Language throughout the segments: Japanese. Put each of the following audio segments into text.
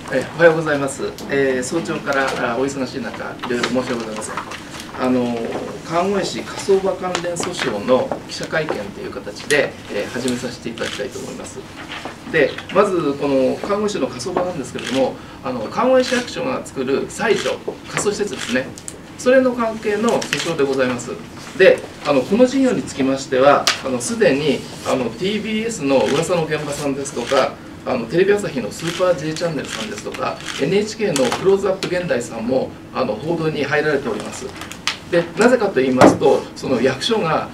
おはようございます。早朝からお忙しい中、いろいろ申し訳ございません。川越市火葬場関連訴訟の記者会見という形で、始めさせていただきたいと思います。で、まずこの川越市の火葬場なんですけれども、川越市役所が作る西条火葬施設ですね。それの関係の訴訟でございます。で、この事業につきましては、すでにTBS の噂の現場さんですとか、テレビ朝日のスーパー J チャンネルさんですとか NHK のクローズアップ現代さんも報道に入られております。でなぜかと言いますと、その役所が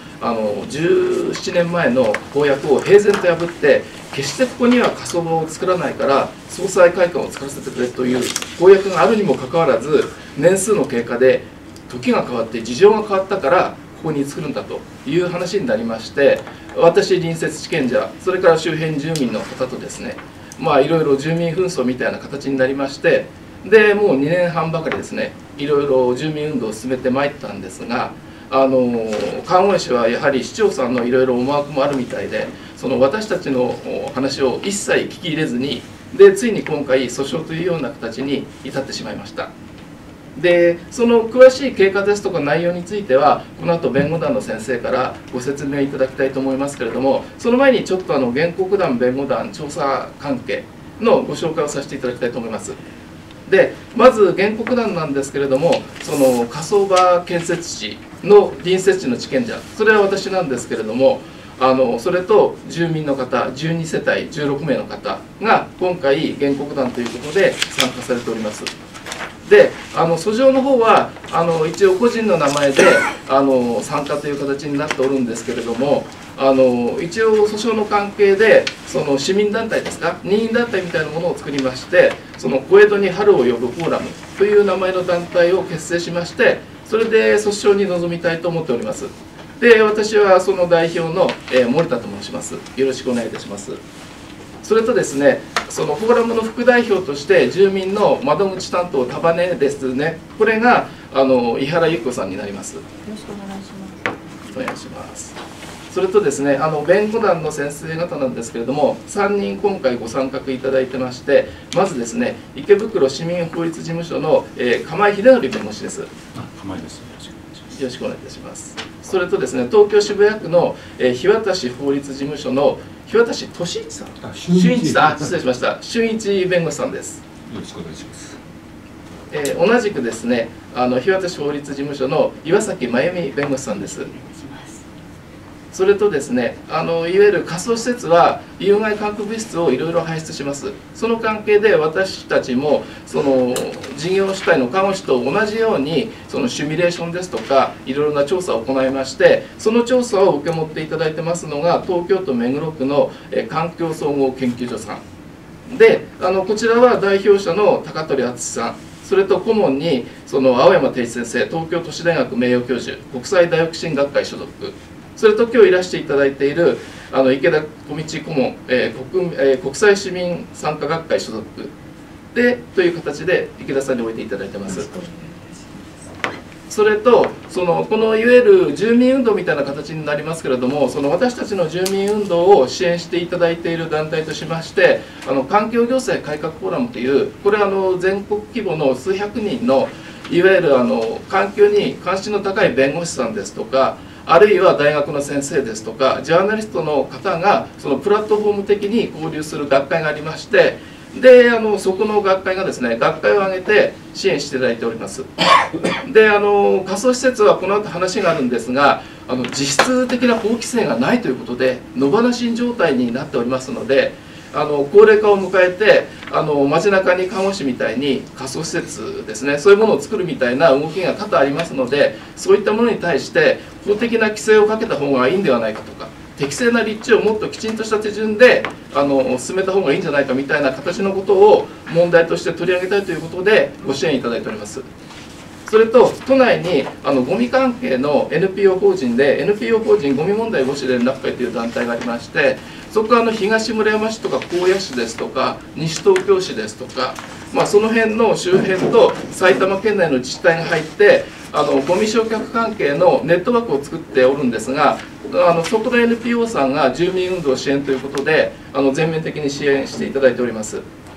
17年前の公約を平然と破って、決してここには火葬場を作らないから総裁会館を作らせてくれという公約があるにもかかわらず、年数の経過で時が変わって事情が変わったからここに作るんだという話になりまして、私、隣接地権者、それから周辺住民の方とですね、いろいろ住民紛争みたいな形になりまして、でもう2年半ばかりですね、いろいろ住民運動を進めてまいったんですが、川越市はやはり市長さんのいろいろ思惑もあるみたいで、その私たちの話を一切聞き入れずに、でついに今回、訴訟というような形に至ってしまいました。でその詳しい経過ですとか内容については、この後弁護団の先生からご説明いただきたいと思いますけれども、その前にちょっと原告団、弁護団、調査関係のご紹介をさせていただきたいと思います。でまず原告団なんですけれども、その火葬場建設地の隣接地の地権者、それは私なんですけれども、それと住民の方12世帯16名の方が今回原告団ということで参加されております。で訴状の方は一応個人の名前で参加という形になっておるんですけれども、一応訴訟の関係でその市民団体ですか、任意団体みたいなものを作りまして、その小江戸に春を呼ぶフォーラムという名前の団体を結成しまして、それで訴訟に臨みたいと思っております。で私はその代表の、森田と申します。よろしくお願いいたします。それとですね、そのフォーラムの副代表として住民の窓口担当束ねですね、これが井原由紀子さんになります。よろしくお願いします。お願いします。それとですね、弁護団の先生方なんですけれども、3人今回ご参画いただいてまして、まずですね、池袋市民法律事務所の、釜井秀則弁護士です。 釜井です。よろしくお願いいたします。それとですね、東京渋谷区の、日渡法律事務所の日渡俊一さん、俊一さん、失礼しました、俊一弁護士さんです。 よろしくお願いします。 同じくですね、日渡法律事務所の岩崎真由美弁護士さんです。それとですね、いわゆる火葬施設は有害化学物質をいろいろ排出します。その関係で私たちもその事業主体の川越市と同じようにそのシミュレーションですとかいろいろな調査を行いまして、その調査を受け持っていただいてますのが東京都目黒区の環境総合研究所さんで、こちらは代表者の高取敦さん、それと顧問にその青山定一先生、東京都市大学名誉教授、国際大学進学会所属、それと今日いらしていただいている池田小道顧問、国際市民参加学会所属でという形で池田さんに置いていただいてます。それとこのいわゆる住民運動みたいな形になりますけれども、その私たちの住民運動を支援していただいている団体としまして、環境行政改革フォーラムという、これ全国規模の数百人のいわゆる環境に関心の高い弁護士さんですとか、あるいは大学の先生ですとかジャーナリストの方がそのプラットフォーム的に交流する学会がありまして、でそこの学会がですね、学会を挙げて支援していただいております。で火葬施設はこの後話があるんですが、実質的な法規制がないということで野放し状態になっておりますので、高齢化を迎えて街中に看護師みたいに火葬施設ですね、そういうものを作るみたいな動きが多々ありますので、そういったものに対して法的な規制をかけた方がいいんではないかとか、適正な立地をもっときちんとした手順で進めた方がいいんじゃないかみたいな形のことを問題として取り上げたいということでご支援いただいております。それと都内にゴミ関係の NPO 法人で NPO 法人ゴミ問題防止連絡会という団体がありまして、そこは東村山市とか高野市ですとか西東京市ですとか、その辺の周辺と埼玉県内の自治体が入ってゴミ焼却関係のネットワークを作っておるんですが、そこの NPO さんが住民運動支援ということで全面的に支援していただいております。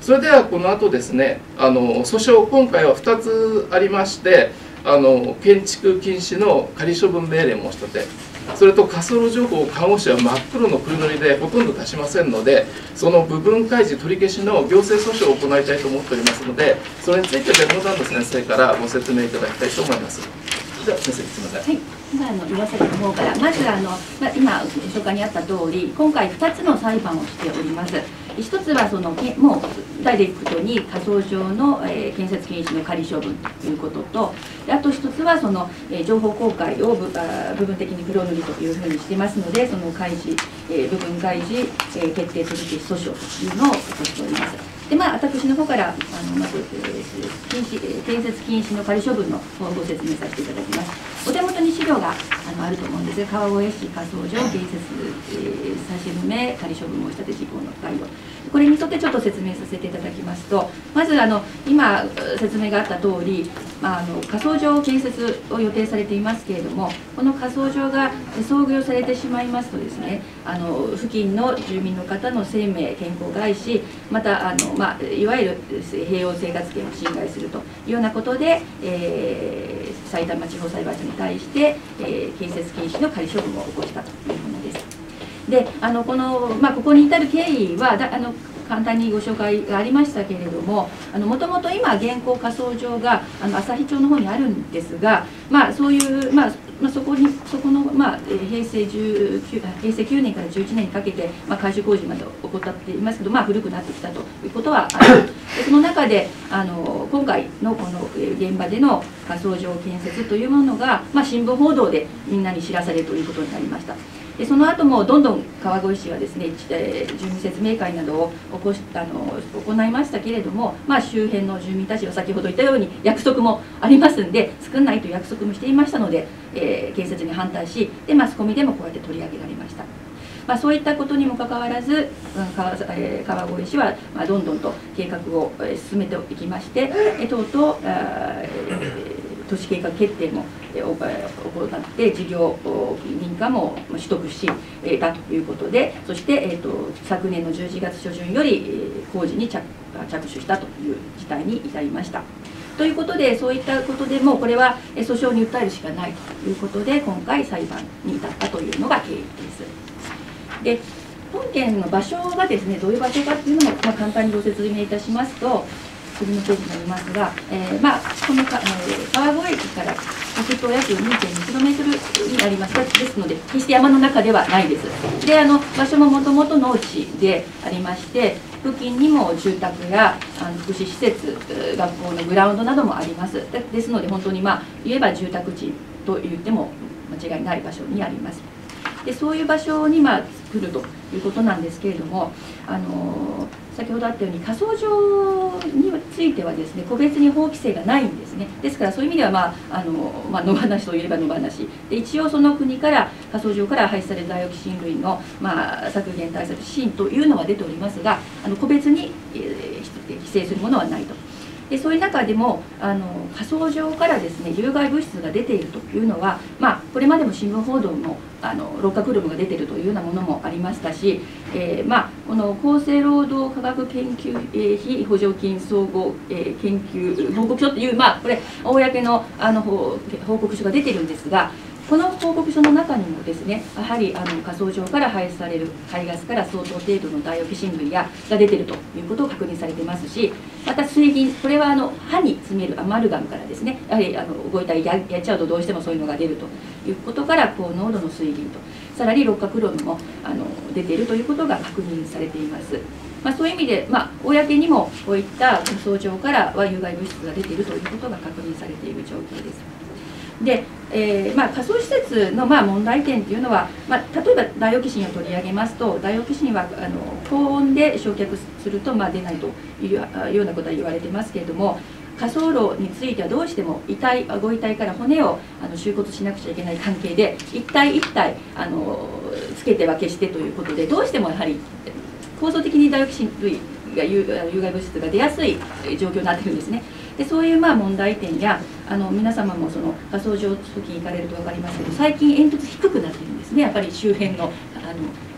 それではこの後ですね、訴訟、今回は2つありまして、建築禁止の仮処分命令申し立て、それと滑走路情報を看護師は真っ黒の黒塗りでほとんど出しませんので、その部分開示取り消しの行政訴訟を行いたいと思っておりますので、それについて弁護団の先生からご説明いただきたいと思います。では先生、すみません。 はい、今言わせた方から、まず今紹介にあった通り、今回2つの裁判をしております。一つはもうダイレクトに火葬場の、建設禁止の仮処分ということと、あと一つは情報公開を部分的に黒塗りというふうにしてますので、その開示、部分開示、決定取り消し訴訟というのを起こしております。で私の方からまず建設禁止の仮処分の方をご説明させていただきます。お手元に資料があると思うんですが、川越市火葬場建設差し止め仮処分申し立て事項の概要、これに沿ってちょっと説明させていただきますと、まず今説明があった通り、火葬場建設を予定されていますけれども、この火葬場が操業されてしまいますとですね、付近の住民の方の生命健康を害し、またいわゆる平穏生活圏を侵害するというようなことで、さいたま地方裁判所に対して、建設禁止の仮処分を起こしたというものです。でここに至る経緯は簡単にご紹介がありましたけれども、もともと今現行火葬場が旭町の方にあるんですが、そういうそこの、平成9年から11年にかけて、改修工事まで怠っていますけど、古くなってきたということはある。その中で今回のこの現場での火葬場建設というものが、新聞報道でみんなに知らされるということになりました。でその後もどんどん川越市はですね、住民説明会などを行いましたけれども、周辺の住民たちは先ほど言ったように約束もありますんで、作んないという約束もしていましたので、建設に反対し、でマスコミでもこうやって取り上げられました。そういったことにもかかわらず、川越市はどんどんと計画を進めていきまして、とうとう都市計画決定も行って事業認可も取得したということで、そして、昨年の11月初旬より工事に着手したという事態に至りました。ということで、そういったことでもうこれは訴訟に訴えるしかないということで、今回裁判に至ったというのが経緯です。で本件の場所がですね、どういう場所かというのも簡単にご説明いたしますと、次のページになりますが、この川越駅から北東約 2.2km になります。ですので、決して山の中ではないです。で、場所ももともと農地でありまして、付近にも住宅や福祉施設、学校のグラウンドなどもあります。ですので、本当に言えば住宅地と言っても間違いない場所にあります。でそういう場所に作るということなんですけれども、先ほどあったように火葬場についてはですね、個別に法規制がないんですね。ですからそういう意味では野放しといえば野放しで、一応その国から火葬場から排出されるダイオキシン類の削減対策指針というのは出ておりますが、個別に規制するものはないと。でそういう中でも火葬場からですね、有害物質が出ているというのは、これまでも新聞報道も六角炉が出ているというようなものもありましたし、この厚生労働科学研究費補助金総合研究報告書という、これ公の報告書が出ているんですが、この報告書の中にもですね、やはり火葬場から排出される排ガスから相当程度のダイオキシン類が出ているということを確認されていますし、また水銀、これは歯に詰めるアマルガムからですね、やはりご遺体やっちゃうとどうしてもそういうのが出るということから、高濃度の水銀と、さらに六角炉にも出ているということが確認されています。そういう意味で、公にもこういった火葬場からは有害物質が出ているということが確認されている状況です。で火葬施設の問題点というのは、例えばダイオキシンを取り上げますと、ダイオキシンは高温で焼却すると出ないというようなことは言われてますけれども、火葬炉についてはどうしてもご遺体から骨を収骨しなくちゃいけない関係で、一体一体つけては消してということで、どうしてもやはり構造的にダイオキシン類が有害物質が出やすい状況になっているんですね。でそういう問題点や、皆様もその火葬場付近行かれると分かりますけど、最近煙突低くなっているんですね。やっぱり周辺の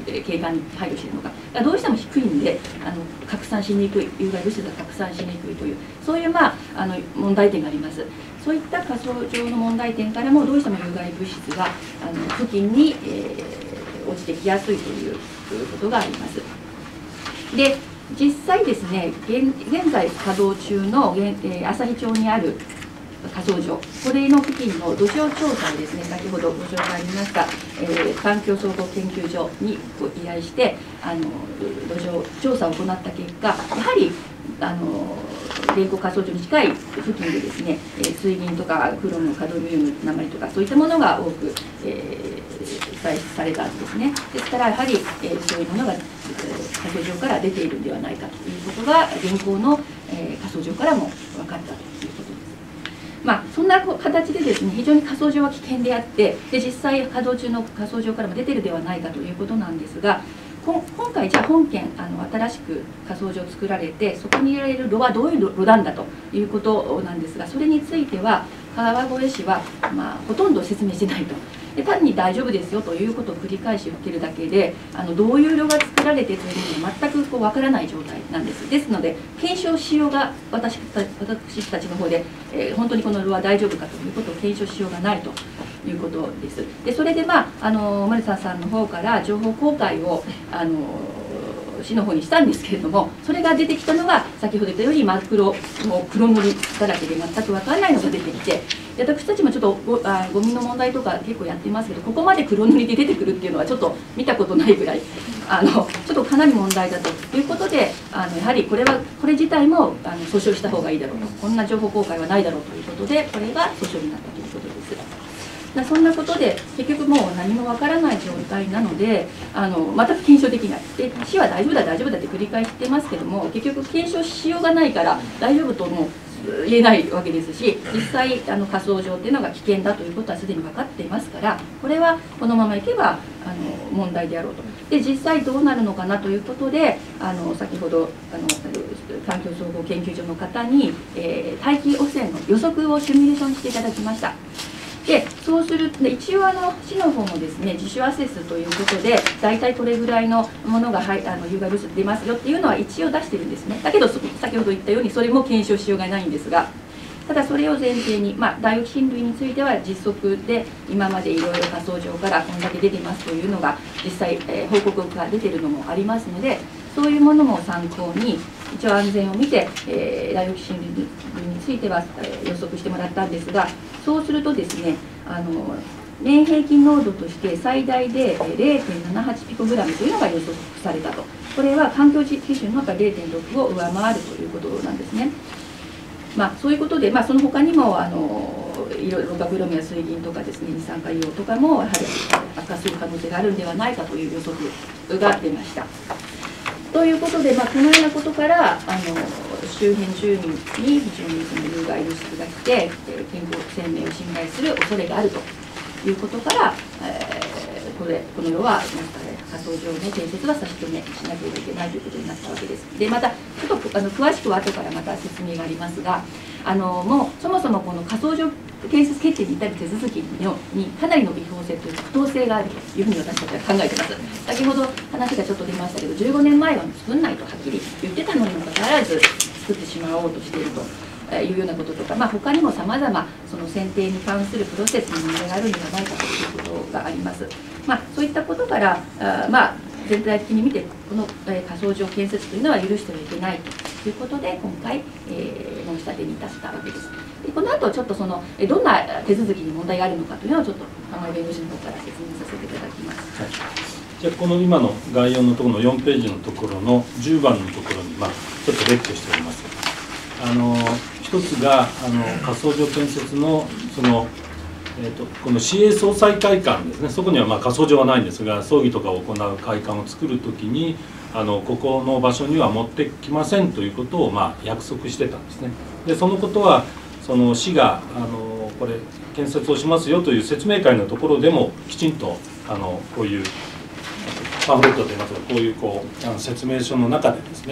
景観に配慮しているのかどうしても低いんで拡散しにくい、有害物質が拡散しにくいというそういう、問題点があります。そういった火葬場の問題点からもどうしても有害物質が付近に、落ちてきやすいということがあります。で実際ですね、現在稼働中の朝日町にある火葬場、これの付近の土壌調査をですね、先ほどご紹介ありました、環境総合研究所に依頼して土壌調査を行った結果、やはり原稿火葬場に近い付近でですね、水銀とかクロム、カドミウム、鉛とかそういったものが多く、採取されたんですね。ですからやはり、そういうものが火葬場から出ているんではないかということが現行の、火葬場からも分かったということです。そんな形でですね、非常に火葬場は危険であって、実際稼働中の火葬場からも出てるではないかということなんですが、今回じゃあ本件新しく火葬場を作られて、そこに入れられる炉はどういう炉なんだということなんですが、それについては川越市は、ほとんど説明してないと。で単に大丈夫ですよということを繰り返し言ってるだけで、どういう炉が作られてというのは全くわからない状態なんです。ですので検証しようが私たちの方で、本当にこの炉は大丈夫かということを検証しようがないということです。でそれで森田さんの方から情報公開を市の方にしたんですけれども、それが出てきたのが先ほど言ったように真っ黒、もう黒塗りだらけで全く分からないのが出てきて、私たちもちょっとゴミの問題とか結構やってますけど、ここまで黒塗りで出てくるっていうのはちょっと見たことないぐらいちょっとかなり問題だということで、やはりこれ自体も訴訟した方がいいだろうと、こんな情報公開はないだろうということで、これが訴訟になったということです。そんなことで結局もう何もわからない状態なので全く検証できない。で市は大丈夫だ大丈夫だって繰り返してますけども、結局検証しようがないから大丈夫とも言えないわけですし、実際火葬場っていうのが危険だということはすでに分かっていますから、これはこのままいけば問題であろうと。で実際どうなるのかなということで先ほど環境総合研究所の方に、大気汚染の予測をシミュレーションしていただきました。でそうすると一応市の方もですね、自主アセスということで大体これぐらいのものが有害物質出ますよっていうのは一応出してるんですね。だけど先ほど言ったようにそれも検証しようがないんですが、ただそれを前提に、ダイオキシン類については実測で今までいろいろ火葬場からこんだけ出てますというのが実際、報告が出てるのもありますので、そういうものも参考に一応安全を見て、ダイオキシン類については、予測してもらったんですが、そうするとですね年平均濃度として最大で 0.78 ピコグラムというのが予測されたと。これは環境基準の 0.6 を上回るということなんですね。そういうことで、その他にもいろいろロバグロムや水銀とかですね、二酸化硫黄とかもやはり悪化する可能性があるんではないかという予測が出ました。ということで、このようなことから周辺住民に非常にその有害物質が来て健康生命を侵害する恐れがあるということから、この世は火葬場の建設は差し止めしなければいけないということになったわけです。でまたちょっと詳しくは後からまた説明がありますが、もうそもそもこの火葬場建設決定に至る手続きにかなりの違法性という不当性があるというふうに私たちは考えています。先ほど話がちょっと出ましたけど、15年前は作んないとはっきり言ってたのにもかかわらず作ってしまおうとしているというようなこととか、他にもさまざまその選定に関するプロセスに問題があるのではないかということがあります。そういったことから全体的に見てこの火葬場建設というのは許してはいけないということで今回、申し立てに至ったわけです。でこの後ちょっとどんな手続きに問題があるのかというのをちょっと玉井弁護士の方から説明させていただきます。 はい、じゃあこの今の概要のところの4ページのところの10番のところにちょっと列挙しております。一つが火葬場建設のこの市営総裁会館ですね、そこには火葬場はないんですが、葬儀とかを行う会館を作るときにここの場所には持ってきませんということを約束してたんですね。でそのことはその市がこれ建設をしますよという説明会のところでもきちんとこういうパンフレットといいますか、こういう説明書の中でですね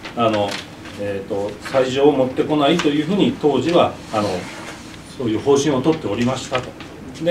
斎場を持ってこないというふうに当時はそういう方針を取っておりましたと。で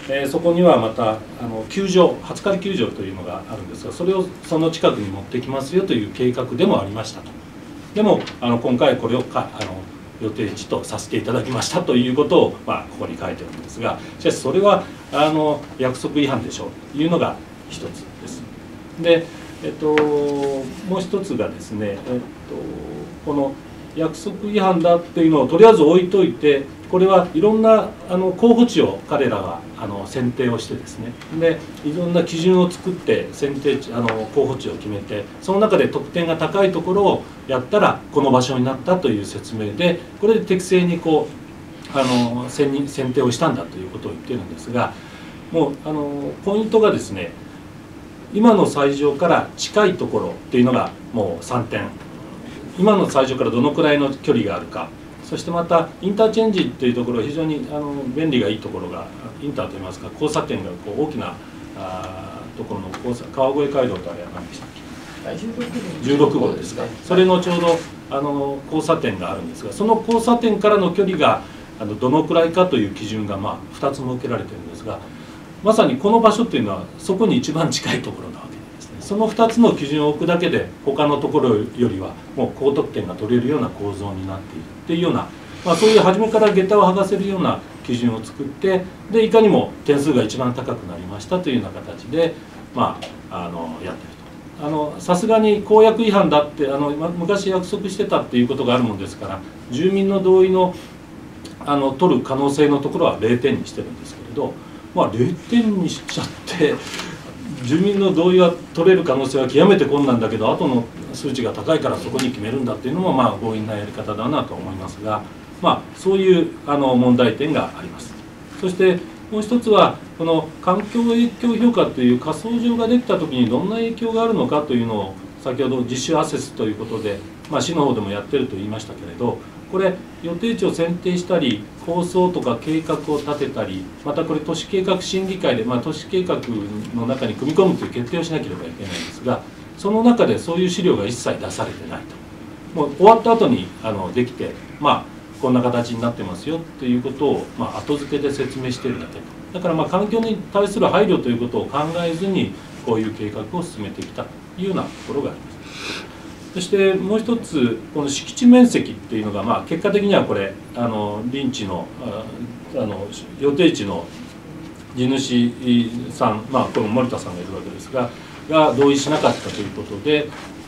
そこにはまた球場、初刈球場というのがあるんですが、それをその近くに持ってきますよという計画でもありましたと。でも今回これを予定地とさせていただきましたということを、ここに書いてあるんですが、しかしそれは約束違反でしょうというのが一つです。で、もう一つがですね、この約束違反だっていうのをとりあえず置いといて、これはいろんな候補地を彼らが選定をしてですね、でいろんな基準を作って選定候補地を決めて、その中で得点が高いところをやったらこの場所になったという説明で、これで適正に選定をしたんだということを言っているんですが、もうポイントがですね、今の斎場から近いところっていうのがもう3点。今の斎場からどのくらいの距離があるか、そしてまたインターチェンジというところ、非常に便利がいいところが、インターといいますか交差点が大きなところの川越街道とあれは何でしたっけ、16号ですか、それのちょうど交差点があるんですが、その交差点からの距離がどのくらいかという基準が2つ設けられているんですが、まさにこの場所っていうのはそこに一番近いところなわけですね。その2つの基準を置くだけで他のところよりはもう高得点が取れるような構造になっているっていうような、そういう初めから下駄を剥がせるような基準を作って、でいかにも点数が一番高くなりましたというような形でやってると。さすがに公約違反だって昔約束してたっていうことがあるもんですから、住民の同意の取る可能性のところは0点にしてるんですけれど、0点にしちゃって住民の同意が取れる可能性は極めて困難だけど、後の数値が高いからそこに決めるんだっていうのも強引なやり方だなと思いますが、そういう問題点があります。そしてもう一つはこの環境影響評価という仮想場ができた時にどんな影響があるのかというのを先ほど自主アセスということで、市の方でもやってると言いましたけれど、これ予定地を選定したり構想とか計画を立てたり、またこれ都市計画審議会で、都市計画の中に組み込むという決定をしなければいけないんですが、その中でそういう資料が一切出されてないと。もう終わった後にできて、こんな形になってますよっていうことを後付けで説明しているだけと。だから環境に対する配慮ということを考えずにこういう計画を進めてきたというようなところがあります。そしてもう一つ、この敷地面積っていうのが結果的にはこれ林地の予定地の地主さん、この森田さんがいるわけですが同意しなかったということで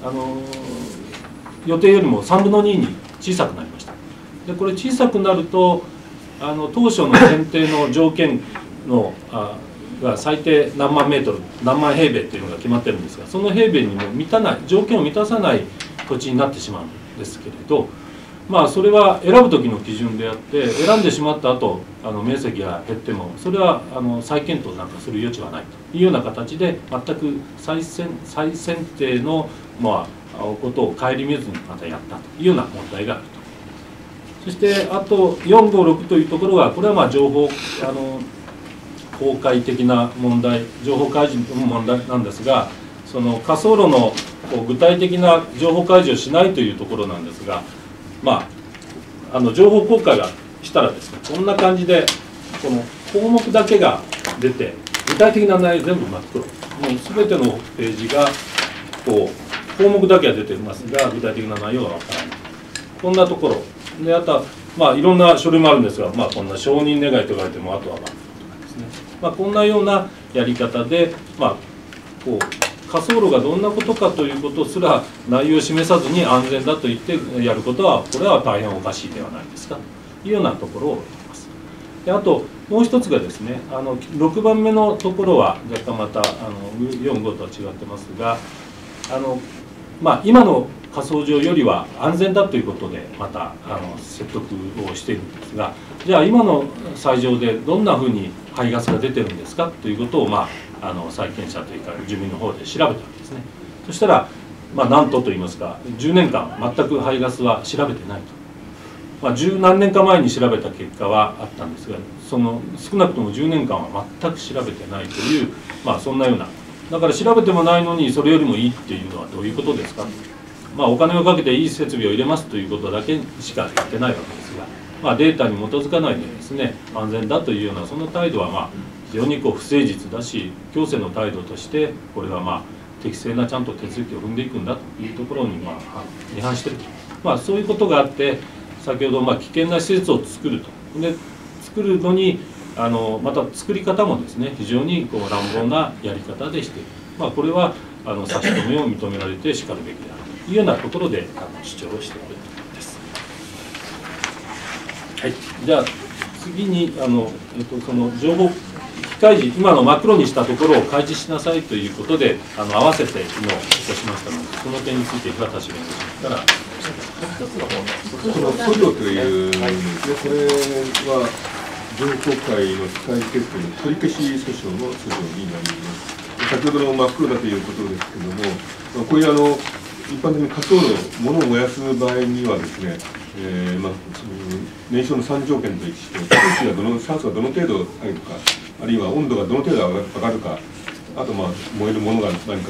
予定よりも3分の2に小さくなりました。でこれ小さくなると当初の選定の条件のが最低何万メートル何万平米っていうのが決まってるんですが、その平米にも満たない条件を満たさない土地になってしまうんですけれど、それは選ぶ時の基準であって、選んでしまった後面積が減ってもそれは再検討なんかする余地はないというような形で、全く再選定のことを顧みずにまたやったというような問題があると。そしてあと456というところは、これは情報公開的な問題、情報開示の問題なんですが、その火葬炉の具体的な情報開示をしないというところなんですが、情報公開がしたらですね、こんな感じでこの項目だけが出て、具体的な内容全部真っ黒、もう全てのページが項目だけは出ていますが具体的な内容がわからない、こんなところで、あとはいろんな書類もあるんですが、こんな承認願いと言われても、あとはこんなようなやり方で、火葬炉がどんなことかということすら内容を示さずに安全だと言ってやることは、これは大変おかしいではないですかというようなところを言います。であともう一つがですね、6番目のところは若干また4、5とは違ってますが、今の火葬場よりは安全だということでまた説得をしているんですが、じゃあ今の斎場でどんなふうに排ガスが出てるんですかということを債権者というか住民の方で調べたわけですね。そしたらなんと言いますか、10年間全く排ガスは調べてないと。十何年か前に調べた結果はあったんですが、その少なくとも10年間は全く調べてないという、そんなような、だから調べてもないのにそれよりもいいっていうのはどういうことですか。お金をかけていい設備を入れますということだけしか言ってないわけですが、データに基づかないでですね、安全だというようなその態度は非非常に不誠実だし、行政の態度としてこれは適正なちゃんと手続きを踏んでいくんだというところに違反していると、そういうことがあって、先ほど危険な施設を作ると。で作るのにまた作り方もですね、非常に乱暴なやり方でしている、これは差し止めを認められてしかるべきであるというようなところで主張をしているということです。はい、じゃあ次にその情報非開示、今真っ黒にしたところを開示しなさいということで合わせて昨日いたしましたので、その点について平田氏弁護士から。 この訴状というですね、これは情報公開の非開示決定の取り消し訴訟の訴状になります。先ほどの真っ黒だということですけれども、こういう一般的に火葬炉、物を燃やす場合にはですね、燃焼の3条件として、酸素がどの程度入るか、あるいは温度がどの程度上がるか、あと燃えるものが何かということ、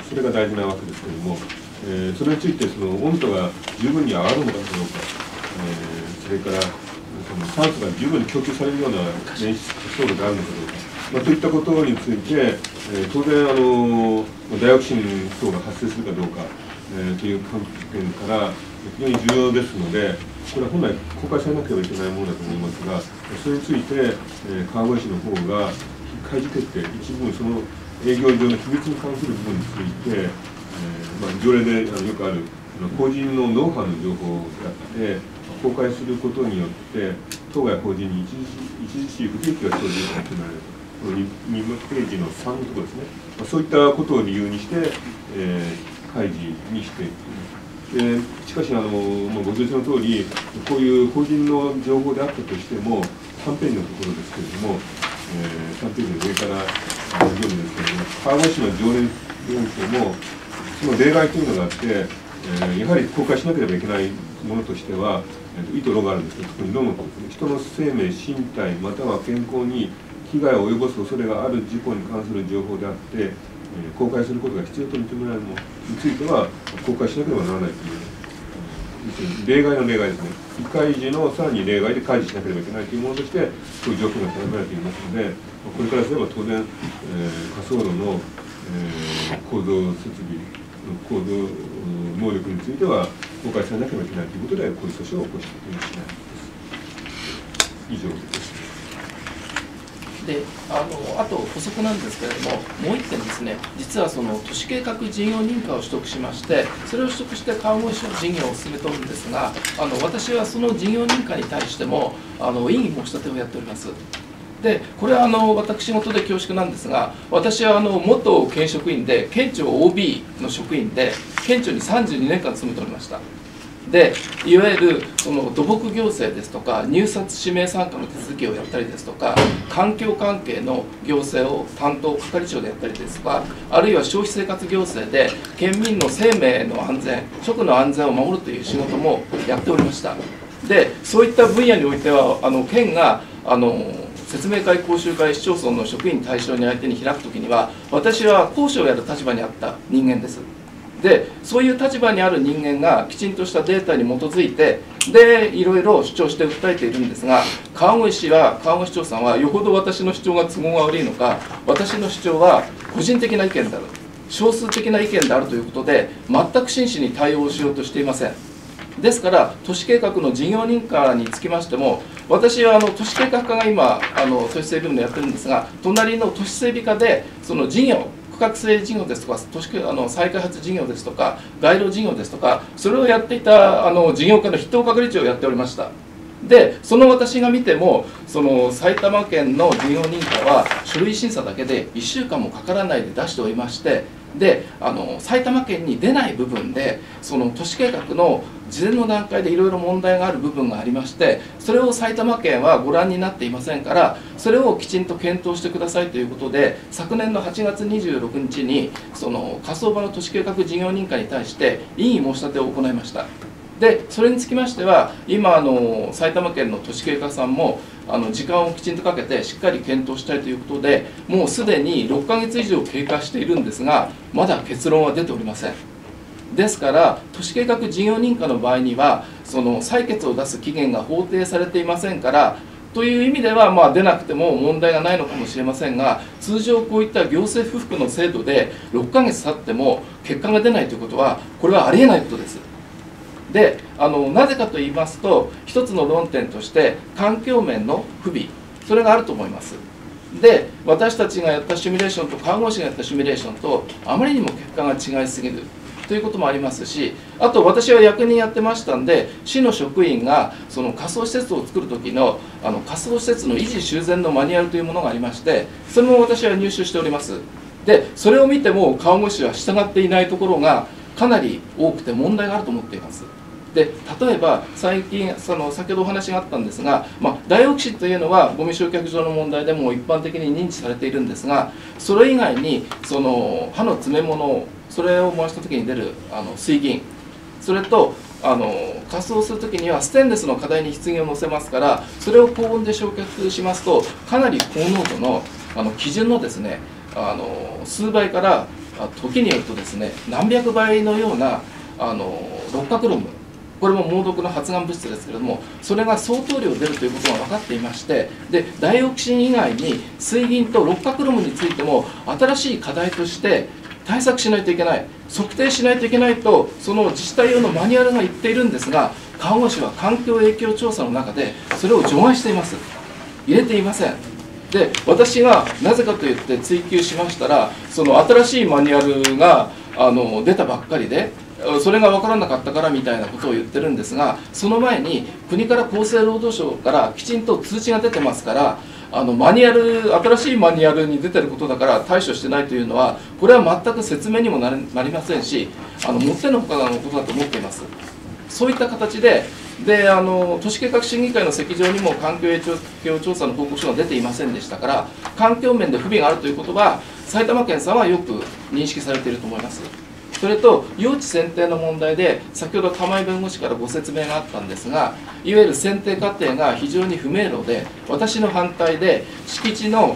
それが大事なわけですけれども、それについてその温度が十分に上がるのかどうか、それからその酸素が十分に供給されるような燃焼炉があるのかどうか、といったことについて、当然ダイオキシン等が発生するかどうか、という観点から非常に重要ですので、これは本来公開されなければいけないものだと思いますが、それについて川越市の方が開示決定、一部その営業上の秘密に関する部分について、条例でよくある法人のノウハウの情報であって公開することによって当該法人に著しい不利益が生じるかもしれないこの2ページの3のところですね、そういったことを理由にして、開示にしていく。しかしご存知の通り、こういう法人の情報であったとしても3ページのところですけれども、3ページの上から読むんですけれども、川越市の条例においてもその例外というのがあって、やはり公開しなければいけないものとしては、意と論があるんですけど、特に論の方ですね、人の生命、身体、または健康に被害を及ぼす恐れがある事故に関する情報であって、公開することが必要と認められるものについては、公開しなければならないという、例外の例外ですね、非開示のさらに例外で開示しなければいけないというものとして、そういう条件が定められていますので、これからすれば当然、火葬炉の構造設備、構造能力については公開されなければいけないということで、こういう訴訟を起こしている次第です。以上です。 であと補足なんですけれども、もう一点ですね、実はその都市計画事業認可を取得しまして、それを取得して川越市の事業を進めておるんですが、私はその事業認可に対しても異議申し立てをやっております。でこれは私事で恐縮なんですが、私は元県職員で、県庁 OB の職員で、県庁に32年間勤めておりました。でいわゆるその土木行政ですとか、入札指名参加の手続きをやったりですとか、環境関係の行政を担当係長でやったりですとか、あるいは消費生活行政で県民の生命の安全、食の安全を守るという仕事もやっておりました。でそういった分野においては県が説明会、講習会、市町村の職員対象に相手に開くときには、私は講師をやる立場にあった人間です。でそういう立場にある人間がきちんとしたデータに基づいて、でいろいろ主張して訴えているんですが、川越市長さんはよほど私の主張が都合が悪いのか、私の主張は個人的な意見である、少数的な意見であるということで、全く真摯に対応しようとしていません。ですから都市計画の事業認可につきましても、私は都市計画課が今都市整備部のやってるんですが、隣の都市整備課でその事業、区画整事業ですとか、都市再開発事業ですとか、街路事業ですとか、それをやっていた事業課の筆頭係長をやっておりました。でその私が見ても、その埼玉県の事業認可は書類審査だけで1週間もかからないで出しておりまして、で埼玉県に出ない部分で、その都市計画の事前の段階でいろいろ問題がある部分がありまして、それを埼玉県はご覧になっていませんから、それをきちんと検討してくださいということで、昨年の8月26日にその火葬場の都市計画事業認可に対して異議申し立てを行いました。でそれにつきましては、今埼玉県の都市計画さんも時間をきちんとかけてしっかり検討したいということで、もうすでに6ヶ月以上経過しているんですが、まだ結論は出ておりません。ですから都市計画事業認可の場合には、その採決を出す期限が法定されていませんから、 という意味では、まあ、出なくても問題がないのかもしれませんが、通常こういった行政不服の制度で6ヶ月経っても結果が出ないということは、これはありえないことです。で、なぜかと言いますと、一つの論点として環境面の不備、それがあると思います。で、私たちがやったシミュレーションと看護師がやったシミュレーションとあまりにも結果が違いすぎるということもありますし、あと私は役人やってましたんで、市の職員がその仮想施設を作る時の仮想施設の維持修繕のマニュアルというものがありまして、それも私は入手しております。で、それを見ても看護師は従っていないところがかなり多くて問題があると思っています。で、例えば最近先ほどお話があったんですが、ダイオキシンというのはゴミ焼却場の問題でも一般的に認知されているんですが、それ以外に歯の詰め物、それを回した時に出る水銀、それと仮装する時にはステンレスの課題に棺を乗せますから、それを高温で焼却しますとかなり高濃度の基準のですね数倍から時によるとですね何百倍のような六角ロム、これも猛毒の発がん物質ですけれども、それが相当量出るということが分かっていまして、でダイオキシン以外に水銀と六角ロムについても新しい課題として対策しないといけない、測定しないといけないとその自治体用のマニュアルが言っているんですが、看護師は環境影響調査の中でそれを除外しています。入れていません。で、私がなぜかといって追及しましたら、その新しいマニュアルが出たばっかりで、それが分からなかったからみたいなことを言ってるんですが、その前に国から厚生労働省からきちんと通知が出てますから、マニュアル、新しいマニュアルに出てることだから対処してないというのは、これは全く説明にもなりませんし、もってのほかのことだと思っています。そういった形で、都市計画審議会の席上にも環境影響調査の報告書が出ていませんでしたから、環境面で不備があるということは、埼玉県さんはよく認識されていると思います。それと用地選定の問題で、先ほど玉井弁護士からご説明があったんですが、いわゆる選定過程が非常に不明朗で、私の反対で敷地の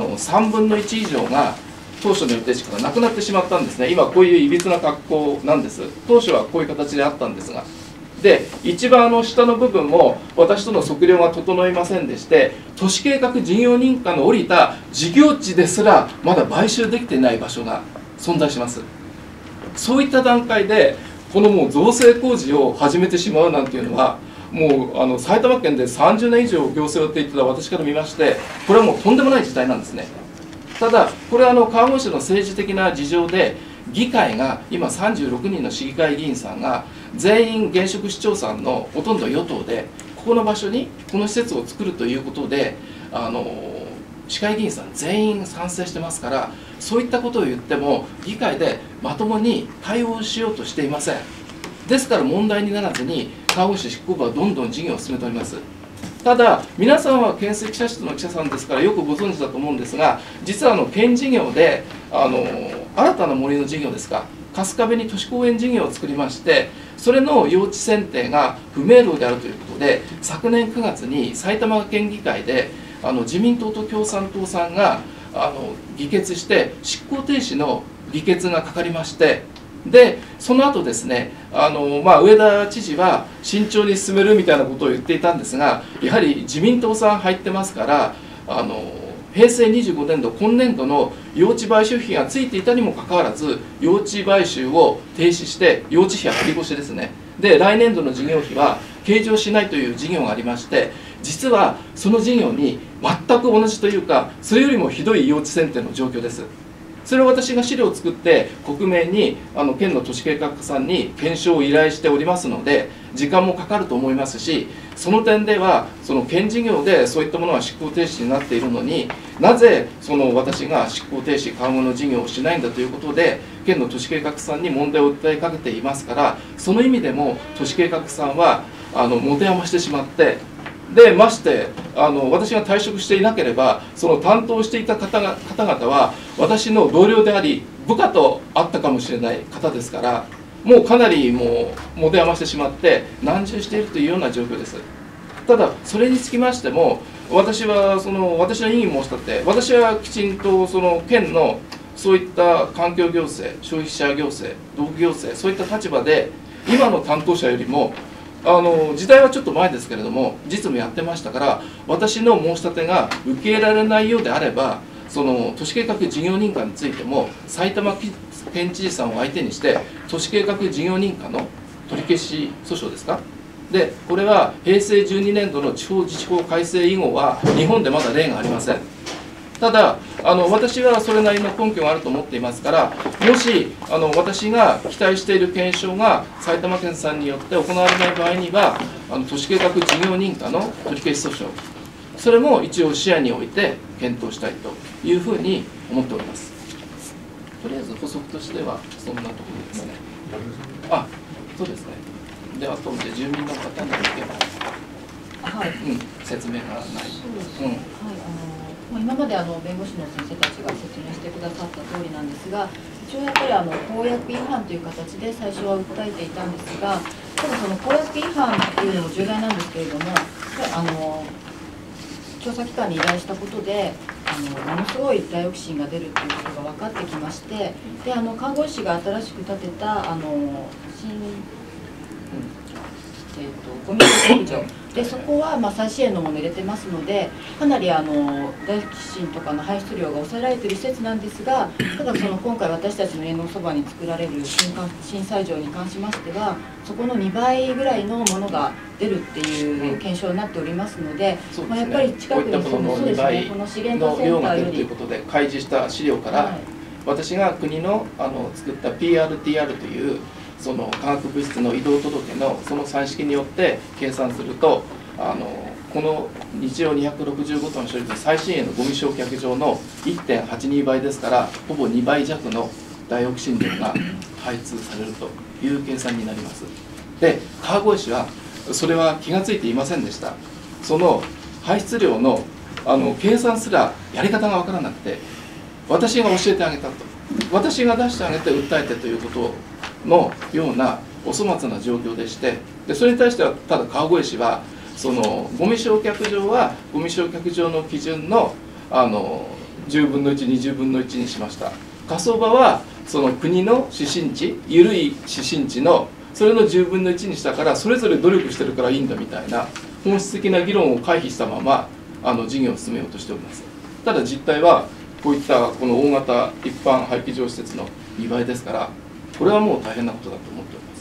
3分の1以上が当初の予定地からなくなってしまったんですね。今こういういびつな格好なんです。当初はこういう形であったんですが、で一番下の部分も私との測量が整いませんでして、都市計画事業認可の下りた事業地ですらまだ買収できていない場所が存在します。そういった段階でこのもう造成工事を始めてしまうなんていうのは、もう埼玉県で30年以上行政をやっていた私から見まして、これはもうとんでもない事態なんですね。ただこれは看護師の政治的な事情で、議会が今36人の市議会議員さんが全員現職市長さんのほとんど与党で、ここの場所にこの施設を作るということで市会議員さん全員賛成してますから、そういったことを言っても議会でまともに対応しようとしていません。ですから問題にならずに看護師執行部はどんどん事業を進めております。ただ皆さんは県籍社室の記者さんですからよくご存知だと思うんですが、実は県事業で新たな森の事業ですか、春日部に都市公園事業を作りまして、それの用地選定が不明朗であるということで、昨年9月に埼玉県議会で自民党と共産党さんが議決して執行停止の議決がかかりまして、でその後ですね上田知事は慎重に進めるみたいなことを言っていたんですが、やはり自民党さん入ってますから平成25年度今年度の用地買収費がついていたにもかかわらず、用地買収を停止して用地費は振り越しですね。で来年度の事業費は計上しないという事業がありまして、実はその事業に全く同じというか、それよりもひどい用地選定の状況です。それを私が資料を作って国名に県の都市計画課さんに検証を依頼しておりますので、時間もかかると思いますし、その点ではその県事業でそういったものは執行停止になっているのに、なぜ私が執行停止緩和の事業をしないんだということで県の都市計画さんに問題を訴えかけていますから、その意味でも都市計画さんは持て余してしまって、でまして私が退職していなければその担当していた方々は私の同僚であり部下と会ったかもしれない方ですから、もうかなりもう持て余してしまって難渋しているというような状況です。ただそれにつきましても、私は私の異議申し立て、私はきちんと県のそういった環境行政、消費者行政、道具行政、そういった立場で今の担当者よりも時代はちょっと前ですけれども、実務やってましたから、私の申し立てが受け入れられないようであれば、その都市計画事業認可についても、埼玉県知事さんを相手にして、都市計画事業認可の取り消し訴訟ですか。で、これは平成12年度の地方自治法改正以後は、日本でまだ例がありません。ただ私はそれなりの根拠があると思っていますから、もし私が期待している検証が埼玉県さんによって行われない場合には、都市計画事業認可の取り消し訴訟、それも一応視野に置いて検討したいというふうに思っております。とりあえず補足としてはそんなところですね。あ、そうですね。で、あとで住民の方に聞けば、 はい、 説明がない。 そうですね。今まで弁護士の先生たちが説明してくださった通りなんですが、一応やっぱり公約違反という形で最初は訴えていたんですが、ただその公約違反というのも重大なんですけれども、調査機関に依頼したことでものすごいダイオキシンが出るということが分かってきまして、で看護師が新しく建てたゴミ処理場で、そこは最新鋭のものを入れてますので、かなりダイオキシンとかの排出量が抑えられている施設なんですが、ただ今回私たちの家のそばに作られる震災場に関しましては、そこの2倍ぐらいのものが出るっていう検証になっておりますので、やっぱり近くにこの2倍の量が出るということで開示した資料から、私が国の作った PRTR というその化学物質の移動届のその算式によって計算すると、この日常265トン処理の最新鋭のゴミ焼却場の 1.82 倍ですから、ほぼ2倍弱のダイオキシン量が排出されるという計算になります。で、川越市はそれは気が付いていませんでした。その排出量の計算すらやり方が分からなくて、私が教えてあげたと、私が出してあげて訴えてということのようなお粗末な状況でして、でそれに対してはただ川越市はそのゴミ焼却場はゴミ焼却場の基準の10分の1、20分の1にしました。火葬場はその国の指針値、緩い指針値のそれの10分の1にしたから、それぞれ努力してるからいいんだみたいな本質的な議論を回避したまま事業を進めようとしております。ただ実態はこういったこの大型一般廃棄場施設の2倍ですから、これはもう大変なことだと思っております。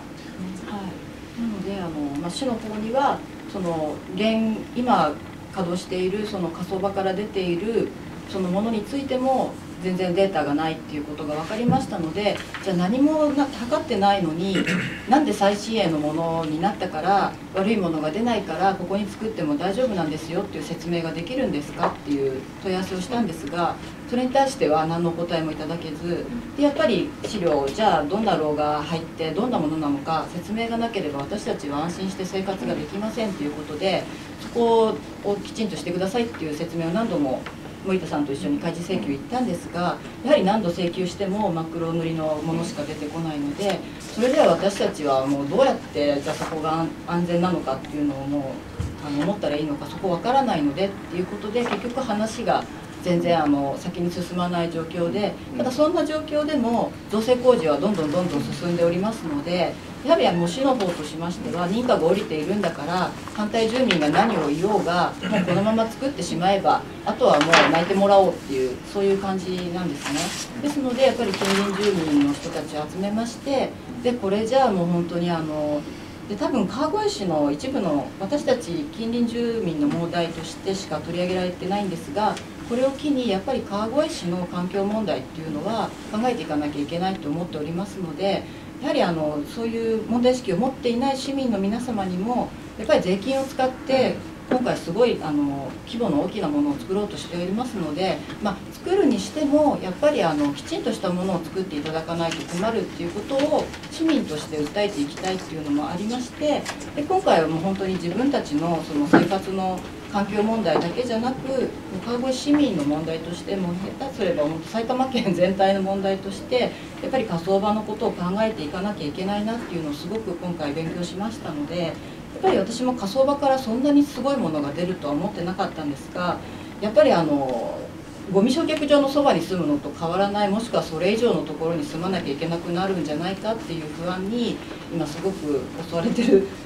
なので市の方には今稼働しているその火葬場から出ているそのものについても全然データがないっていうことが分かりましたので、じゃあ何も測ってないのになんで最新鋭のものになったから悪いものが出ないからここに作っても大丈夫なんですよっていう説明ができるんですかっていう問い合わせをしたんですが、それに対しては何の答えもいただけずで、やっぱり資料じゃあどんなローが入ってどんなものなのか説明がなければ私たちは安心して生活ができませんということで、そこをきちんとしてくださいっていう説明を何度も森田さんと一緒に開示請求行ったんですが、やはり何度請求しても真っ黒塗りのものしか出てこないので、それでは私たちはもうどうやってじゃあそこが安全なのかっていうのをもう思ったらいいのか、そこわからないのでっていうことで、結局話が全然先に進まない状況で、ただそんな状況でも造成工事はどんどん進んでおりますので、やはり市の方としましては認可が下りているんだから反対住民が何を言おうがもうこのまま作ってしまえばあとはもう泣いてもらおうっていうそういう感じなんですね。ですのでやっぱり近隣住民の人たちを集めまして、でこれじゃあもう本当にで多分川越市の一部の私たち近隣住民の問題としてしか取り上げられてないんですが、これを機にやっぱり川越市の環境問題っていうのは考えていかなきゃいけないと思っておりますので、やはりそういう問題意識を持っていない市民の皆様にもやっぱり税金を使って今回すごい規模の大きなものを作ろうとしておりますので、作るにしてもやっぱりきちんとしたものを作っていただかないと困るっていうことを市民として訴えていきたいっていうのもありまして、で今回はもう本当に自分たちのその生活の環境問題だけじゃなく川越市民の問題としても下手すれば埼玉県全体の問題としてやっぱり火葬場のことを考えていかなきゃいけないなっていうのをすごく今回勉強しましたので、やっぱり私も火葬場からそんなにすごいものが出るとは思ってなかったんですが、やっぱりゴミ焼却場のそばに住むのと変わらない、もしくはそれ以上のところに住まなきゃいけなくなるんじゃないかっていう不安に今すごく襲われてる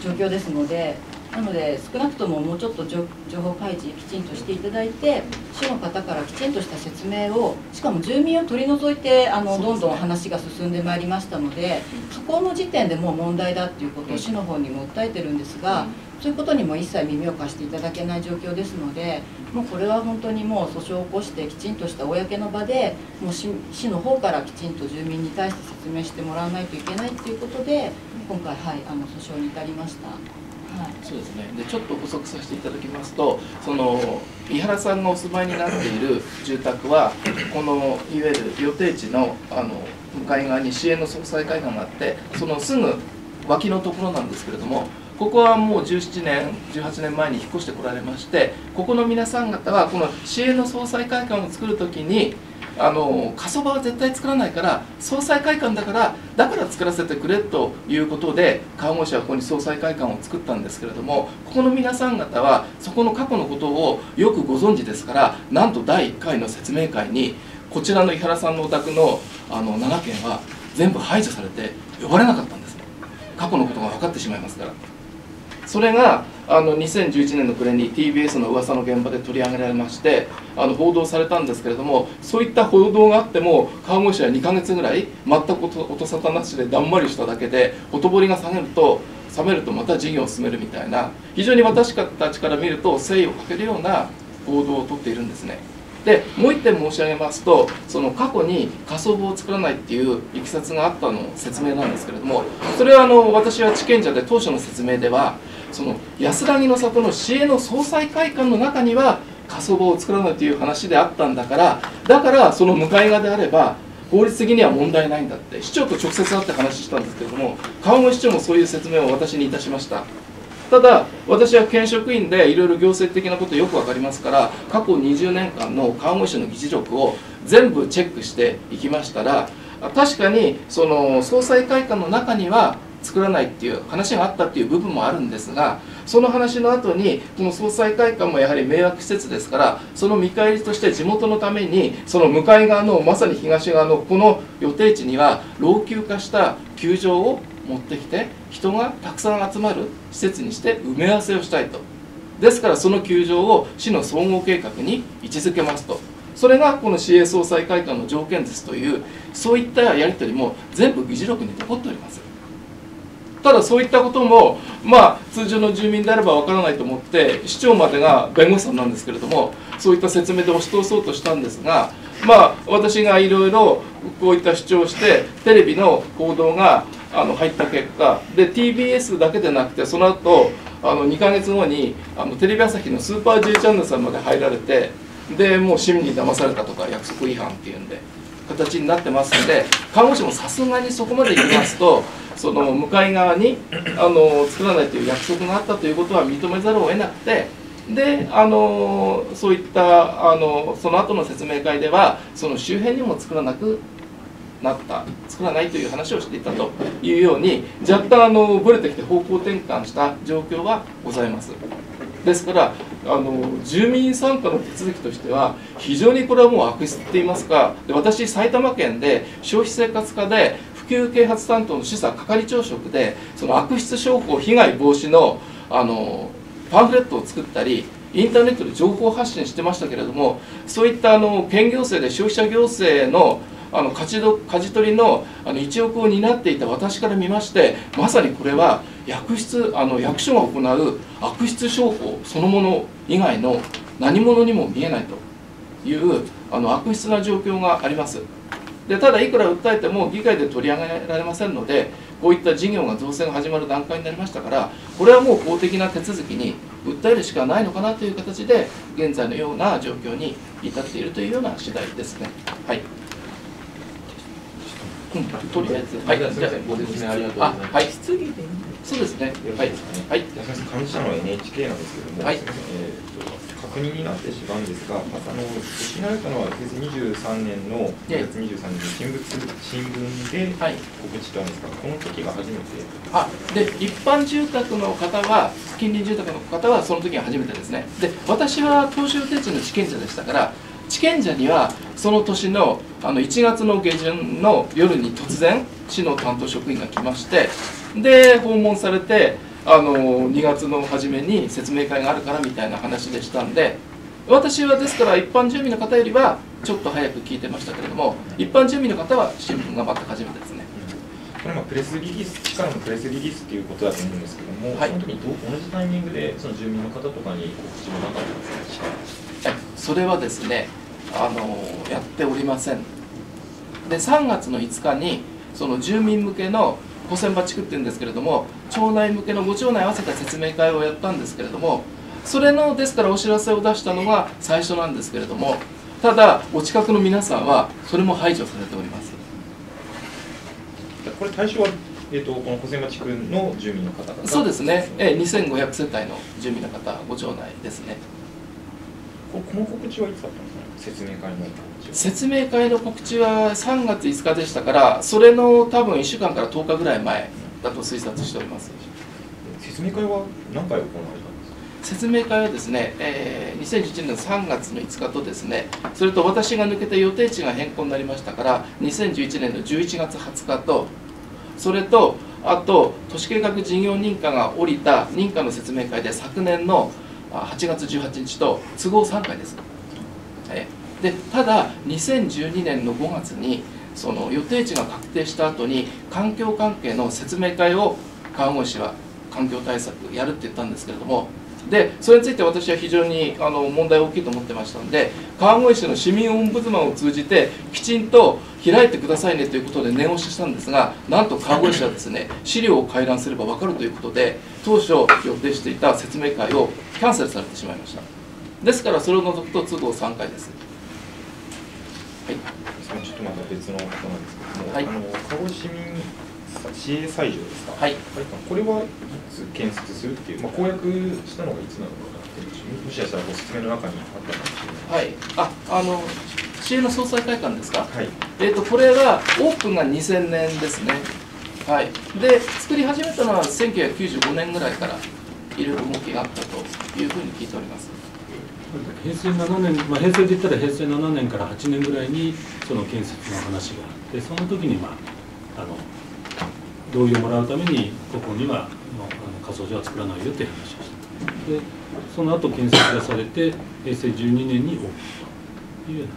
状況ですので、なので少なくとももうちょっと情報開示きちんとしていただいて、市の方からきちんとした説明を、しかも住民を取り除いてどんどん話が進んでまいりましたので、加工の時点でもう問題だっていうことを市の方にも訴えてるんですが、そういうことにも一切耳を貸していただけない状況ですので、もうこれは本当にもう訴訟を起こしてきちんとした公の場でもう市の方からきちんと住民に対して説明してもらわないといけないということで、今回、訴訟に至りました。 そうですね。でちょっと補足させていただきますと、その井原さんがお住まいになっている住宅はこのいわゆる予定地の向かい側に市営の総裁会館があって、そのすぐ脇のところなんですけれども、ここはもう17年18年前に引っ越してこられまして、ここの皆さん方はこの市営の総裁会館を作るときに過疎場は絶対作らないから、総裁会館だから作らせてくれということで川越市はここに総裁会館を作ったんですけれども、ここの皆さん方はそこの過去のことをよくご存知ですから、なんと第1回の説明会にこちらの井原さんのお宅の7件は全部排除されて呼ばれなかったんです。過去のことが分かってしまいますから。それが2011年の暮れに TBS の噂の現場で取り上げられまして報道されたんですけれども、そういった報道があっても川越市は2ヶ月ぐらい全く音沙汰なしでだんまりしただけで、ほとぼりが冷めるとまた事業を進めるみたいな、非常に私たちから見ると誠意をかけるような報道をとっているんですね。でもう一点申し上げますと、その過去に火葬場を作らないっていういきさつがあったの説明なんですけれども、それは私は地権者で当初の説明では、その安らぎの里の市営の総裁会館の中には火葬場を作らないという話であったんだから、その向かい側であれば法律的には問題ないんだって市長と直接会って話したんですけれども、川越市長もそういう説明を私にいたしました。ただ私は県職員でいろいろ行政的なことよく分かりますから、過去20年間の川越市の議事録を全部チェックしていきましたら、確かにその総裁会館の中には作らないっていう話があったっていう部分もあるんですが、その話の後にこの総裁会館もやはり迷惑施設ですから、その見返りとして地元のためにその向かい側のまさに東側のこの予定地には老朽化した球場を持ってきて人がたくさん集まる施設にして埋め合わせをしたいと。ですからその球場を市の総合計画に位置づけますと。それがこの市営総裁会館の条件ですという、そういったやり取りも全部議事録に残っております。ただそういったことも通常の住民であればわからないと思って、市長までが弁護士さんなんですけれども、そういった説明で押し通そうとしたんですが、私がいろいろこういった主張をしてテレビの報道が入った結果で、 TBS だけでなくてその後2ヶ月後にテレビ朝日のスーパー J チャンネルさんまで入られて、でもう市民に騙されたとか約束違反っていうんで形になってますので、看護師もさすがにそこまでいきますと、その向かい側に作らないという約束があったということは認めざるを得なくて、でそういったその後の説明会ではその周辺にも作らないという話をしていたというように、若干ぶれてきて方向転換した状況はございます。ですから住民参加の手続きとしては非常にこれはもう悪質って言いますか、で私埼玉県で消費生活課で普及啓発担当の主査係長職で、その悪質商法被害防止のパンフレットを作ったりインターネットで情報発信してましたけれども、そういった県行政で消費者行政の舵取りの一翼を担っていた私から見まして、まさにこれは役所が行う悪質商法そのもの以外の何者にも見えないという悪質な状況があります。でただいくら訴えても議会で取り上げられませんので、こういった事業が造成が始まる段階になりましたから、これはもう法的な手続きに訴えるしかないのかなという形で現在のような状況に至っているというような次第ですね。はい。とりあえず、はい、じゃあご説明ありがとうございます。はい、質疑でいいんですか？そうですね。はい。はい。 幹事社の NHK なんですけれども、はい、確認になってしまうんですが、お知られたのは平成23年の2月23日に新聞で告知したんですが、この時が初めて。 で一般住宅の方は、近隣住宅の方はその時が初めてですね。で私は当初予定地の地権者でしたから、地権者にはその年の1月の下旬の夜に突然市の担当職員が来まして、で訪問されて 2月の初めに説明会があるからみたいな話でしたんで、私はですから一般住民の方よりはちょっと早く聞いてましたけれども、一般住民の方は新聞が全く初めてですね。 これプレスリリース、市からのプレスリリースっていうことだと思うんですけども、はい、その時に同じタイミングでその住民の方とかに告知もなかったんですか？ それはですね、やっておりません。で、3月の5日にその住民向けの小船場地区っていうんですけれども、町内向けの5町内合わせた説明会をやったんですけれども、それのですからお知らせを出したのが最初なんですけれども、ただお近くの皆さんはそれも排除されております。 これ対象は、この小船場地区の住民の方々？ そうですね、2500世帯の住民の方、5町内ですね。 この告知はいつだったんですか？説明会の告知。 説明会の告知は3月5日でしたから、それの多分1週間から10日ぐらい前だと推察しております。 説明会は何回行われたんですか？ 説明会はですね、2011年の3月の5日とですね、それと私が抜けて予定地が変更になりましたから、2011年の11月20日と、それと、あと、都市計画事業認可が下りた認可の説明会で昨年の8月18日と都合3回です。で、ただ、2012年の5月に、その予定地が確定した後に、環境関係の説明会を川越市は環境対策やるって言ったんですけれども、でそれについて私は非常に問題大きいと思ってましたので、川越市の市民オンブズマンを通じてきちんと開いてくださいねということで念押ししたんですが、なんと川越市はですね、資料を回覧すれば分かるということで、当初予定していた説明会をキャンセルされてしまいました。ですからそれを除くと都合3回です。はい、 ちょっとまた別のことなんですけども、 はい、 川越市民市営斎場ですか？ はい、 これはいつ建設するっていう、公約したのがいつなのかなって、もしかしたらご説明の中にあったかもしれない。 はい、市営の総裁会館ですか？ はい、 これはオープンが2000年ですね。はい、で作り始めたのは1995年ぐらいからいろいろ動きがあったというふうに聞いております。 平成7年、平成で言ったら平成7年から8年ぐらいにその建設の話があって、その時に同意をもらうためにここには火葬場は作らないよという話をした。でその後建設がされて平成12年にオープンというような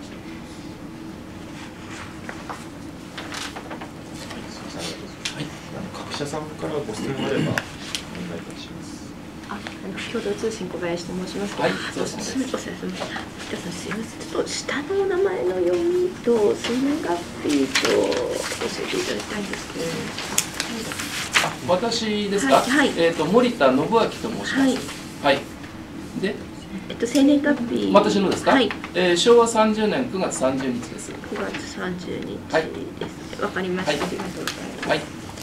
各社さんからご質問があればお願いいたします。 共同通信小林と申します。 はい、そうですね。 すみません。すみません。ちょっと下の名前の読みと生年月日と教えていただきたいんですけど。 私ですか？はい。森田信明と申します。はい。はい。で、 生年月日。 私のですか？ はい。 昭和30年9月30日です。 9月30日です。わかりました。ありがとうございます。 はい。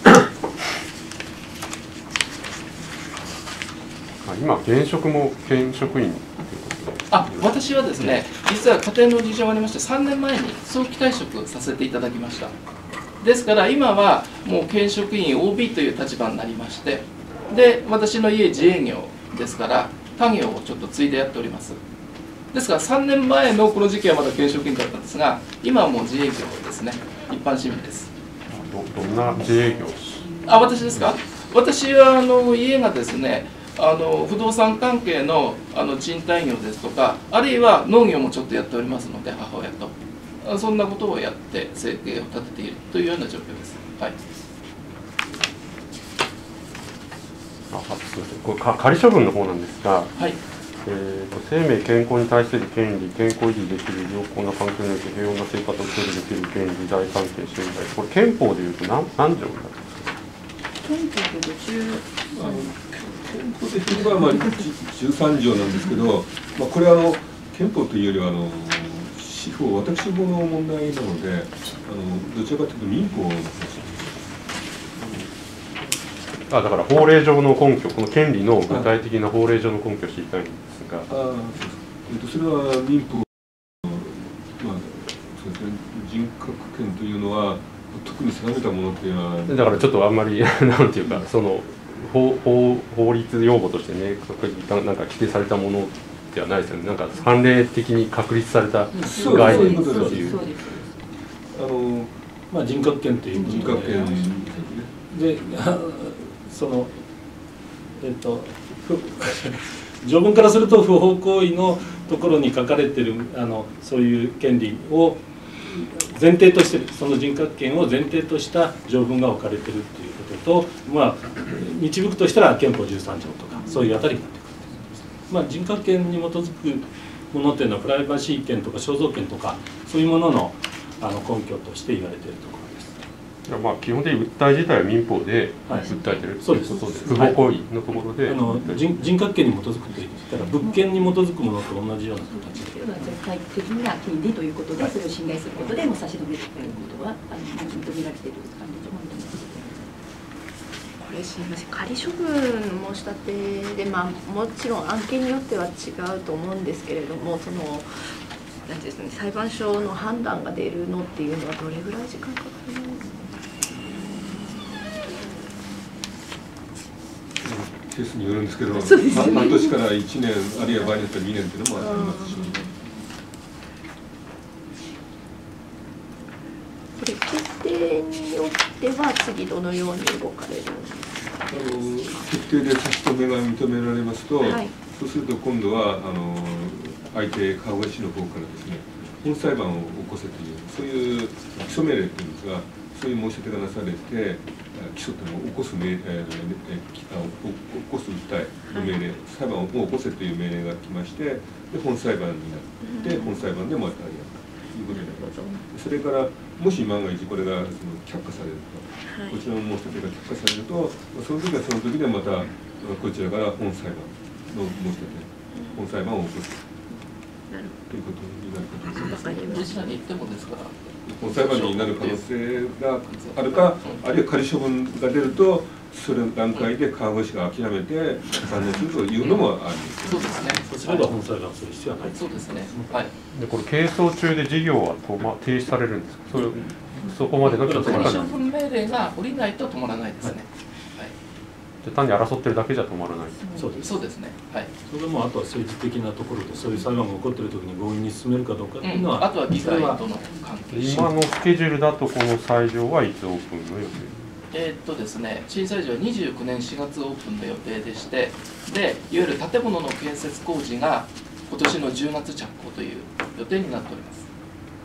今、現職も県職員ということで。 私はですね、実は家庭の事情がありまして、3年前に早期退職させていただきました。ですから、今はもう県職員 OB という立場になりまして、で、私の家、自営業ですから、他業をちょっと継いでやっております。ですから、3年前のこの時期はまだ県職員だったんですが、今はもう自営業ですね、一般市民です。 どんな自営業？ 私ですか？私は家がですね、不動産関係の賃貸業ですとか、あるいは農業もちょっとやっておりますので、母親とそんなことをやって生計を立てているというような状況です。はい。 すみません。これ仮処分の方なんですが、 はい。 生命健康に対する権利、健康維持できる良好な環境において平穏な生活を享受できる権利、大関係、信頼、これ憲法でいうと何条になるんですか？ 憲法で憲法的には13条なんですけど、これは憲法というよりは司法、私法の問題なので、どちらかというと民法の話です。 だから法令上の根拠、この権利の具体的な法令上の根拠を知りたいんですが、 それは民法、そうですね、人格権というのは特に定めたものっていうのは、 だからちょっとあんまりなんていうか、その法律用語としてね、なんか規定されたものではないですよね。なんか判例的に確立された概念っていう。 人格権ということで、 人格権でその条文からすると不法行為のところに書かれてるそういう権利を前提としてる、その人格権を前提とした条文が置かれてるっていうことと、導くとしたら憲法13条とかそういうあたりになってくると思います。人格権に基づくものっていうのはプライバシー権とか肖像権とかそういうものの根拠として言われているところです。 基本的に訴え自体は民法で訴えてるということで、不法行為のところで人格権に基づくといったら物件に基づくものと同じような形で。 絶対的な権利ということで、それを侵害することでも差し止めるということは認められている感じと思います。 これすみません、仮処分の申し立てで、もちろん案件によっては違うと思うんですけれども、そのなんていうんですかね、裁判所の判断が出るのっていうのはどれぐらい時間かかるの？ ケースによるんですけど、半年から1年あるいは場合によっては2年というのもありますし。 これ決定によっては次どのように動かれるんですか？ 決定で差し止めが認められますと、そうすると今度は相手川越市の方からですね、本裁判を起こせというそういう起訴命令というんですが、そういう申し立てがなされて、起訴というのを起こす訴えの命令、裁判を起こせという命令が来まして、で本裁判になって、本裁判でまたやるということになります。それからもし万が一これが却下されると、こちらの申し立てが却下されると、その時はその時でまたこちらから本裁判の申し立て、本裁判を起こすということになるかと思います。 どちらに行ってもですから。 本裁判になる可能性があるか、あるいは仮処分が出ると、それの段階で川越市が諦めて断念するというのもあるんです。 そうですね。 そちらでは本裁判する必要はない。 そうですね。はい。 でこれ係争中で事業は停止されるんですか。そこまでの仮処分命令が下りないと止まらないですね。 単に争ってるだけじゃ止まらない。 そうですね。はい。 それもあとは政治的なところでそういう裁判が起こっているときに強引に進めるかどうかっていうのは、 あとは議会との関係。 今のスケジュールだとこの斎場はいつオープンの予定？ ですね、新斎場は29年4月オープンの予定でして、でいわゆる建物の建設工事が今年の10月着工という予定になっております。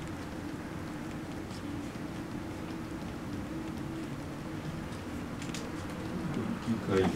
そうです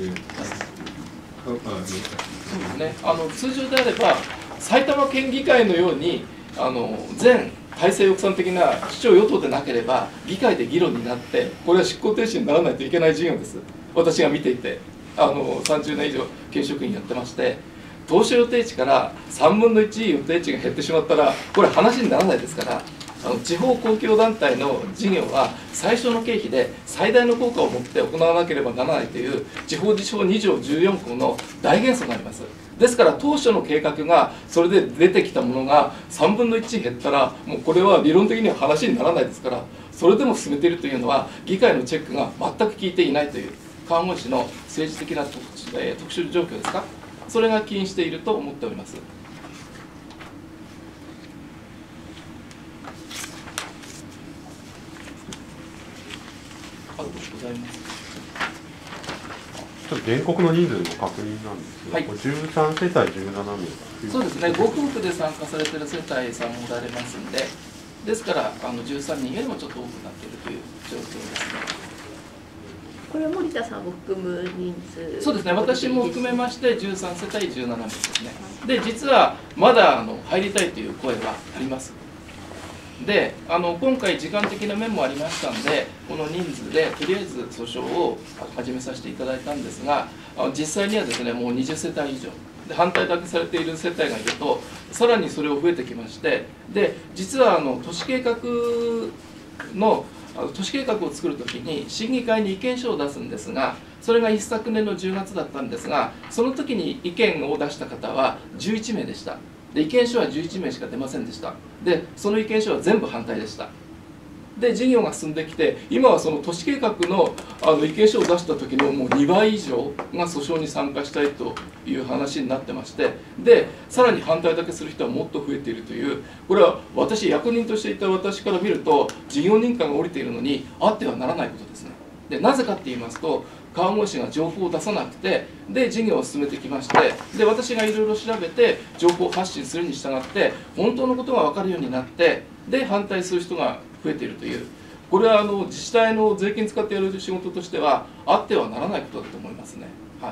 ね。通常であれば埼玉県議会のように全改正抑散的な主張与党でなければ議会で議論になってこれは執行停止にならないといけない事業です。私が見ていて30年以上県職員やってまして、当初予定地から3分の1予定地が減ってしまったらこれ話にならないですから。地方公共団体の事業は最小の経費で最大の効果を持って行わなければならないという地方自治法2条14項の大原則があります。ですから当初の計画がそれで出てきたものが3分の1減ったらもうこれは理論的には話にならないですから、それでも進めているというのは議会のチェックが全く効いていないという川越市の政治的な特殊状況ですか、それが起因していると思っております。 ちょっと原告の人数の確認なんですけど、13世帯17名。 そうですね、ご夫婦で参加されている世帯さんもおられますんで、ですから13人よりもちょっと多くなっているという状況ですね。 これは森田さんを含む人数？ そうですね、私も含めまして13世帯17名ですね。で、実はまだ入りたいという声はあります。で今回時間的な面もありましたので、この人数でとりあえず訴訟を始めさせていただいたんですが、実際にはですねもう20世帯以上で反対だけされている世帯がいるとさらにそれを増えてきまして、で実は都市計画を作るときに審議会に意見書を出すんですが、それが一昨年の10月だったんですが、その時に意見を出した方は11名でした。で意見書は11名しか出ませんでした。でその意見書は全部反対でした。で事業が進んできて、今はその都市計画の意見書を出した時のもう2倍以上が訴訟に参加したいという話になってまして、でさらに反対だけする人はもっと増えているという、これは私役人としていた私から見ると事業認可が下りているのにあってはならないことですね。でなぜかって言いますと、 川越市が情報を出さなくて、で事業を進めてきまして、で私がいろいろ調べて情報発信するに従って本当のことが分かるようになって、で反対する人が増えているという、これは自治体の税金使ってやる仕事としてはあってはならないことだと思いますね。はい。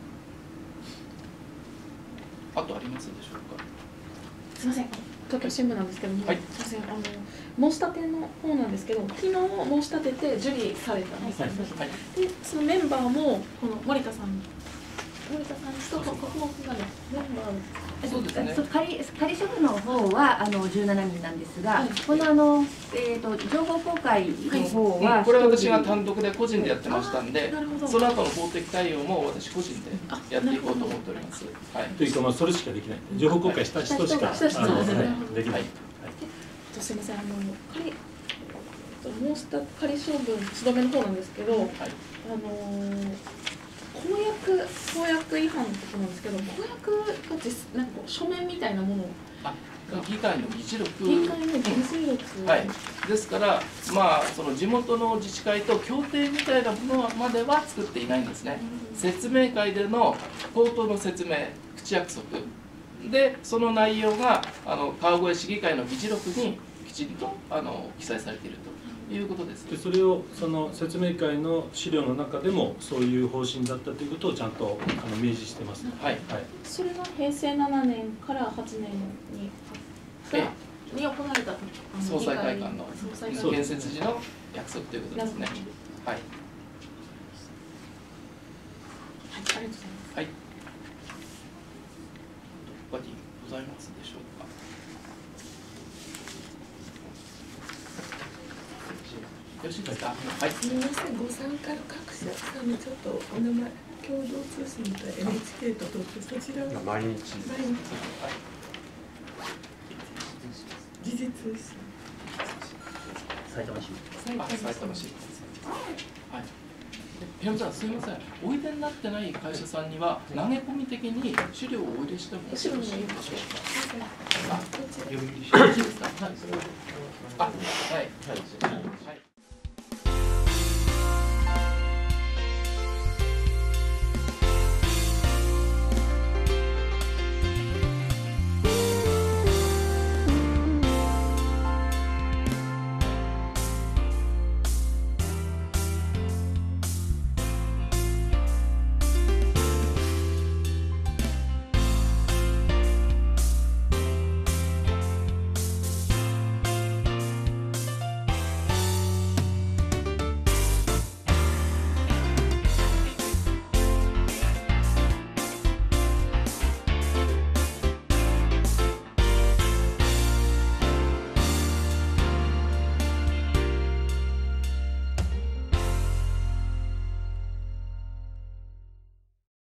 あとありますでしょうか。 すみません、東京新聞なんですけども、 はい、 すみません、申し立ての方なんですけど、昨日申し立てて受理されたんですよ、はい、でそのメンバーもこの森田さんとここがねメンバー、 そうですね、 仮処分の方は17人なんですが、はい、この情報公開の方は、 これは私が単独で個人でやってましたんで、その後の法的対応も私個人でやっていこうと思っております。はい、 というか、まあそれしかできない、情報公開した人しかできない。 すみません、仮処分1度目の方なんですけど、はい、公約違反のことなんですけど、公約がなんかこう書面みたいなものを、 議会の議事録、 はい、 ですから、まあ、その地元の自治会と協定みたいなものまでは作っていないんですね。説明会での口頭の説明、口約束で、その内容が川越市議会の議事録にきちんと記載されているということです。 でそれをその説明会の資料の中でもそういう方針だったということをちゃんと明示してます、ね。はい、はい、 それが平成7年から8年に行われた総裁会館の建設時の約束ということですね。はい。はい、 ありがとうございます。 はい。他にございますでしょうか。よろしいですか。はい。 すみません、ご参加の各社さんにちょっとお名前、共同通信と NHK と東京、そちらを毎日。 時事通信。 埼玉市。埼玉市。はい。平山さん、すみません。おいでになってない会社さんには投げ込み的に資料をお入れしてもよろしいでしょうか。よろしいですか。はい。はい。はい。